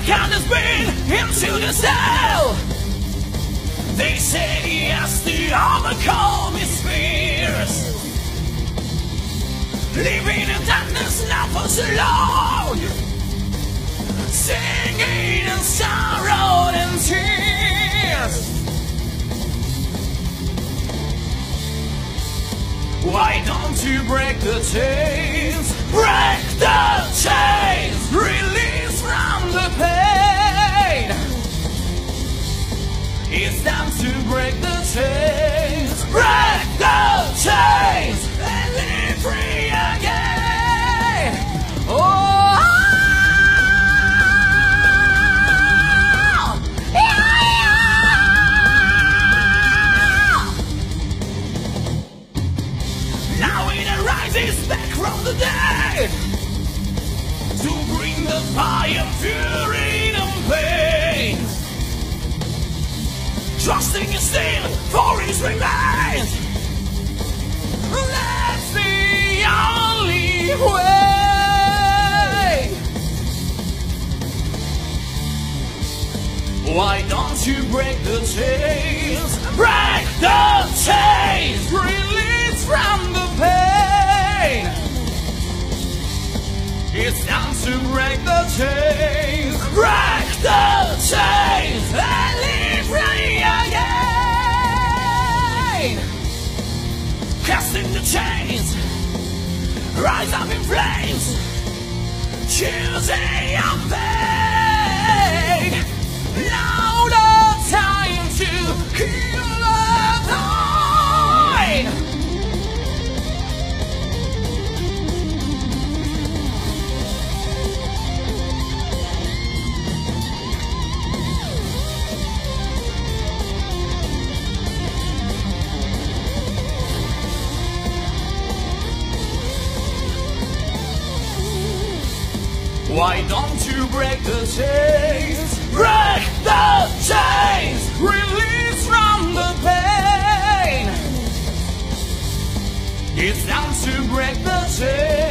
can spin into the cell. They say he has to overcome his fears, living in darkness now for so long, singing in sorrow and tears. Why don't you break the chains? Break the chains! Release from the pain! It's time to break the chains! Break the chains! And live free again! Oh! Rises back from the dead to bring the fire, fury and pain, trusting in still for his remains. That's the only way. Why don't you break the chains? Break the chains! Release from the pain. It's time to break the chains. Break the chains and live free again. Casting the chains, rise up in flames, choosing your fate. Now the time to kill the time. Why don't you break the chains? Break the chains! Release from the pain! It's time to break the chains!